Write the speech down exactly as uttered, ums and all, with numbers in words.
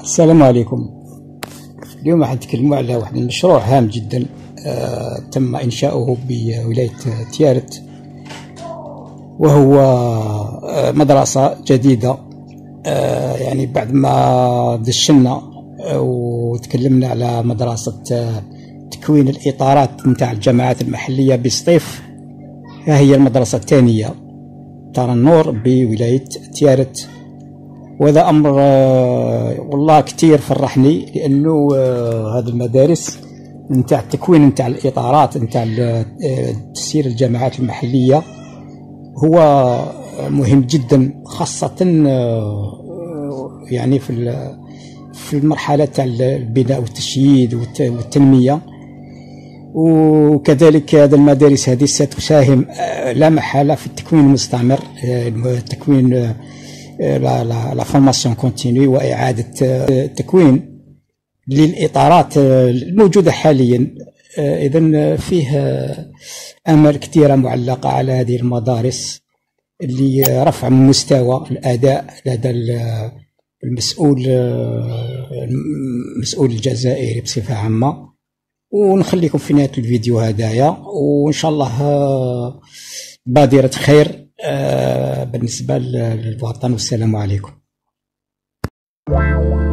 السلام عليكم. اليوم راح نتكلموا على واحد المشروع هام جدا آه تم إنشاؤه بولاية تيارت، وهو آه مدرسة جديدة. آه يعني بعد ما دشنا آه وتكلمنا على مدرسة آه تكوين الإطارات نتاع الجامعات المحلية بسطيف، فهي المدرسة الثانية دار النور بولاية تيارت. وهذا أمر والله كتير فرحني، لأنه هذه المدارس نتاع التكوين نتاع الإطارات نتاع تسيير الجامعات المحلية هو مهم جدا، خاصة يعني في في المرحلة تاع البناء والتشييد والتنمية. وكذلك هذه المدارس هذه ستساهم لا محالة في التكوين المستمر، التكوين لا فورماسيون كونتينيو وإعادة التكوين للإطارات الموجودة حاليا. إذن فيه أمل كثيرة معلقة على هذه المدارس اللي رفع من مستوى الأداء لدى المسؤول المسؤول الجزائري بصفة عامة. ونخليكم في نهاية الفيديو هدايا، وإن شاء الله بادرة خير بالنسبة للوطن، والسلام عليكم.